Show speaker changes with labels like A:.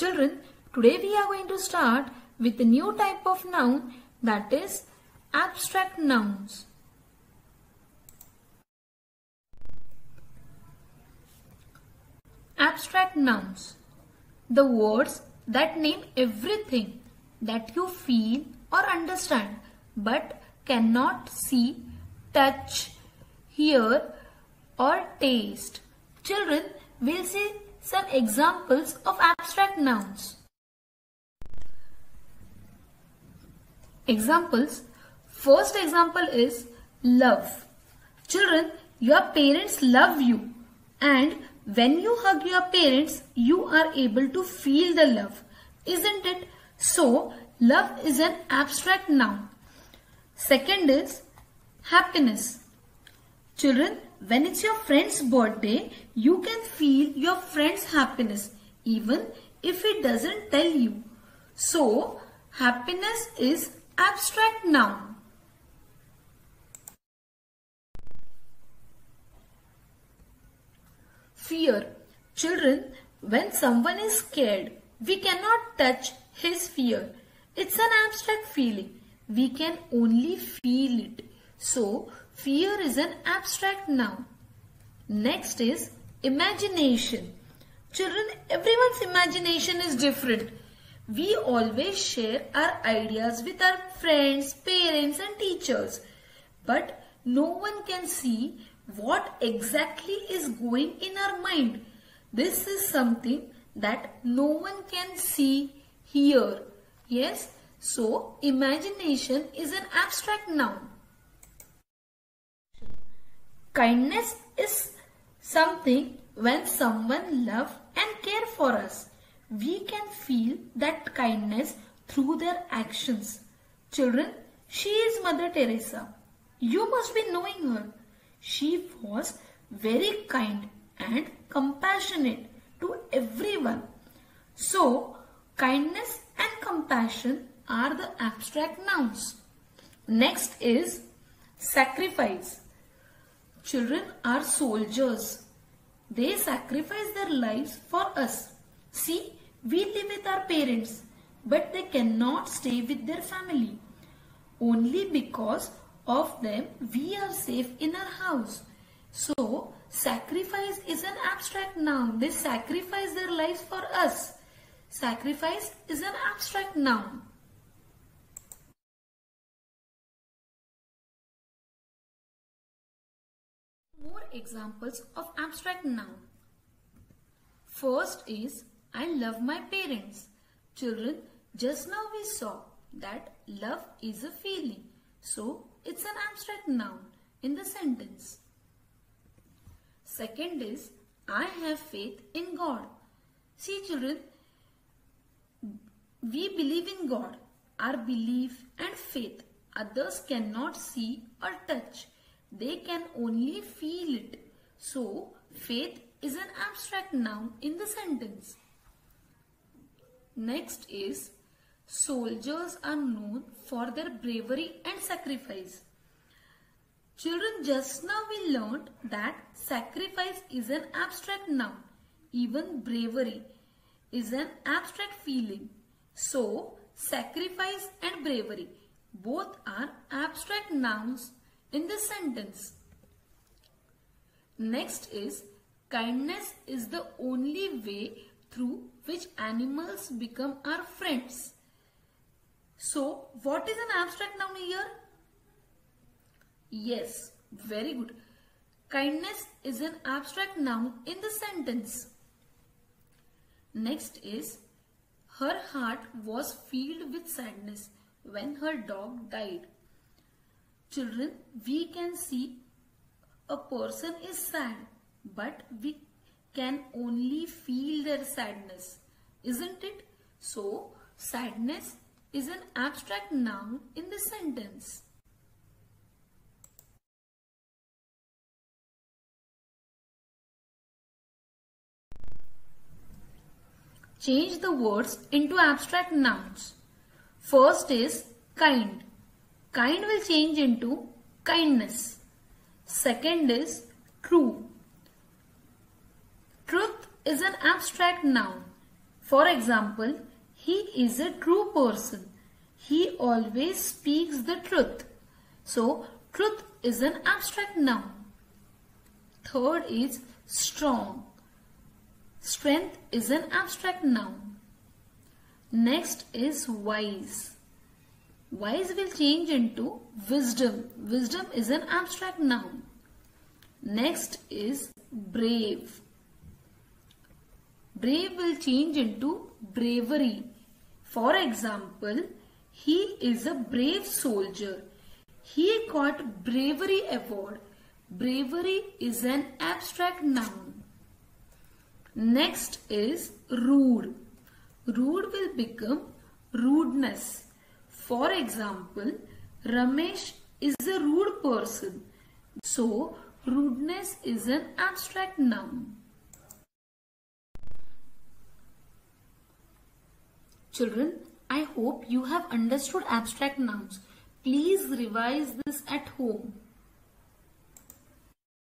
A: Children, today we are going to start with a new type of noun, that is abstract nouns. Abstract nouns. The words that name everything that you feel or understand but cannot see, touch, hear or taste. Children, we'll see some examples of abstract nouns. Examples. First example is love. Children, your parents love you, and when you hug your parents, you are able to feel the love, isn't it? So, love is an abstract noun. Second is happiness. Children, when it's your friend's birthday, you can feel your friend's happiness even if it doesn't tell you. So, happiness is abstract noun. Fear. Children, when someone is scared, we cannot touch his fear. It's an abstract feeling. We can only feel it. So, fear is an abstract noun. Next is imagination. Children, everyone's imagination is different. We always share our ideas with our friends, parents and teachers. But no one can see what exactly is going in our mind. This is something that no one can see, hear. Yes, so imagination is an abstract noun. Kindness is something when someone loves and cares for us. We can feel that kindness through their actions. Children, she is Mother Teresa. You must be knowing her. She was very kind and compassionate to everyone. So, kindness and compassion are the abstract nouns. Next is sacrifice. Children are soldiers. They sacrifice their lives for us. See, we live with our parents, but they cannot stay with their family. Only because of them, we are safe in our house. So, sacrifice is an abstract noun. They sacrifice their lives for us. Sacrifice is an abstract noun. More examples of abstract noun. First is I love my parents. Children, just now we saw that love is a feeling. So, it's an abstract noun in the sentence. Second is I have faith in God. See children, we believe in God. Our belief and faith others cannot see or touch. They can only feel it. So, faith is an abstract noun in the sentence. Next is soldiers are known for their bravery and sacrifice. Children, just now we learned that sacrifice is an abstract noun. Even bravery is an abstract feeling. So, sacrifice and bravery both are abstract nouns in this sentence. Next is kindness is the only way through which animals become our friends. So, what is an abstract noun here? Yes, very good. Kindness is an abstract noun in the sentence. Next is her heart was filled with sadness when her dog died. Children, we can see a person is sad, but we can only feel their sadness, isn't it? So, sadness is an abstract noun in the sentence. Change the words into abstract nouns. First is kind. Kind will change into kindness. Second is true. Truth is an abstract noun. For example, he is a true person. He always speaks the truth. So, truth is an abstract noun. Third is strong. Strength is an abstract noun. Next is wise. Wise will change into wisdom. Wisdom is an abstract noun. Next is brave. Brave will change into bravery. For example, he is a brave soldier. He got bravery award. Bravery is an abstract noun. Next is rude. Rude will become rudeness. For example, Ramesh is a rude person. So, rudeness is an abstract noun. Children, I hope you have understood abstract nouns. Please revise this at home.